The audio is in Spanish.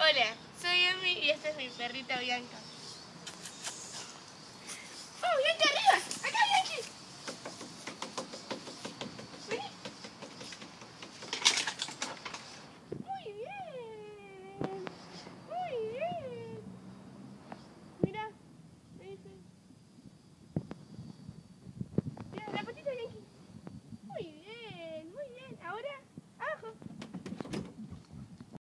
Hola, soy Emi y esta es mi perrita Bianca. ¡Oh, Bianca!